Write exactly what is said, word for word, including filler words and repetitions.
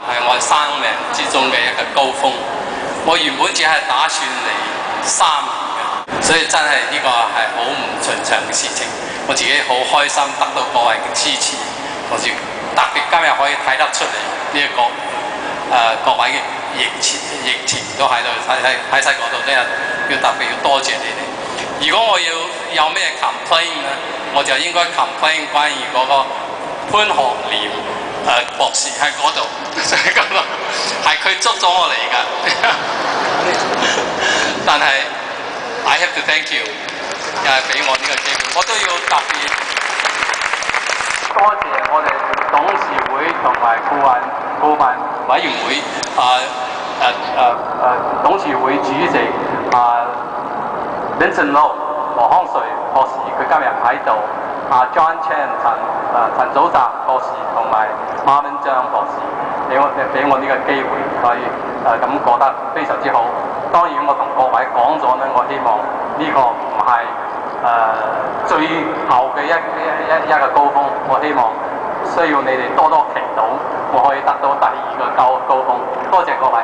係我生命之中嘅一個高峰。我原本只係打算嚟三年嘅，所以真係呢個係好唔尋常嘅事情。我自己好開心得到各位嘅支持，同時特別今日可以睇得出嚟呢一個誒、呃、各位嘅疫情疫情都喺度喺喺喺晒嗰度，真係要特別要多謝你哋。如果我要有咩 complain 咧，我就應該 complain 關於嗰個潘學廉誒、呃、博士喺嗰度，喺嗰度係佢捉咗我嚟㗎。但係 I have to thank you， 又係俾我呢個機會，我都要特別多謝我哋董事會同埋顧問顧問委員會啊誒誒誒董事會主席啊 Vincent Low 羅康瑞博士，佢今日喺度。啊 John Chan 陳誒陳祖澤博士同埋馬文章博士，俾我俾我呢個機會，可以誒咁覺得非常之好。當然我同各位講咗咧，我希望呢個唔係誒最後嘅一一一一個高峰，我希望需要你哋多多祈禱，我可以得到第二個高高峰。多謝各位。